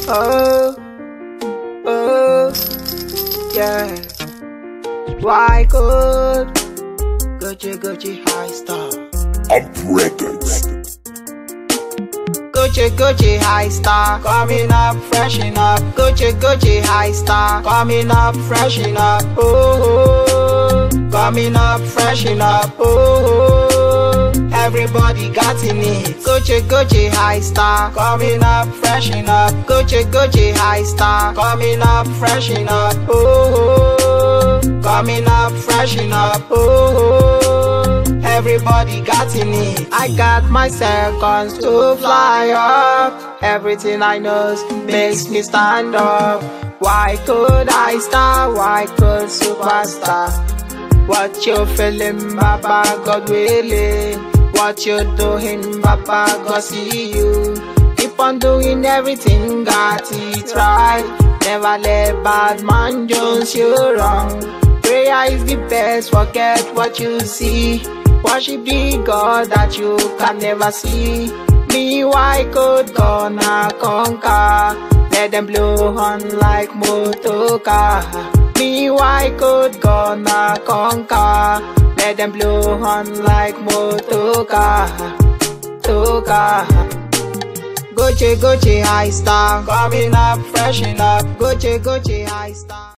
Oh, oh, yeah. Why could Gucci high star? Up records. Gucci high star, coming up, freshen up. Gucci high star, coming up, freshen up. Oh, coming up, freshen up. Oh, everybody got in it. Gucci high star, coming up, freshen up. Gucci high star, coming up, freshen up. Oh, coming up, freshen up. Oh, everybody got in it. I got my seconds to fly up. Everything I know makes me stand up. Why could I star? Why could superstar? What you feeling, Baba God willing? What you doing, Baba God see you. Keep on doing everything, got it right. Never let bad man jones you wrong. Prayer is the best, forget what you see. Worship the God that you can never see. Me, why could gonna conquer? Let them blow on like motorcar. Me, why could gonna conquer? Let them blow on like motorcar. Toka. Gucci high star, coming up, freshen up. Gucci high star.